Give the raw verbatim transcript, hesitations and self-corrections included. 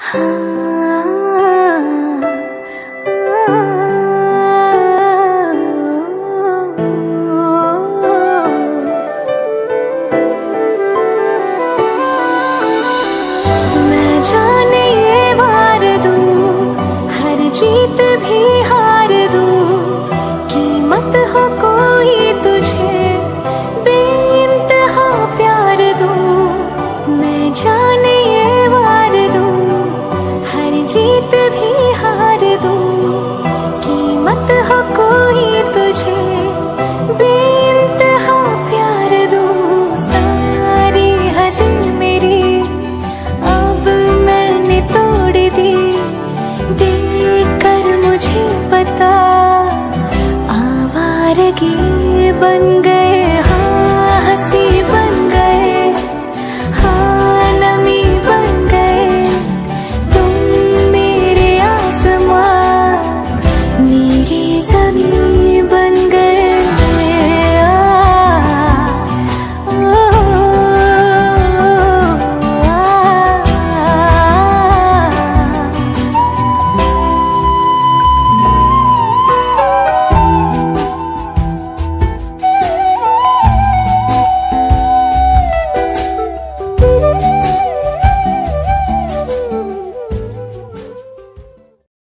जीत भी हार दूं, कीमत हो कोई तुझे बेइंतहा प्यार दूं। मैं जाने ये वार दूं, हर जीत भी हार दूं, कीमत हो कोई तुझे बेइंतहा प्यार दूं। सारी हद मेरी अब मैंने तोड़ दी, मुझे पता आवारगी बन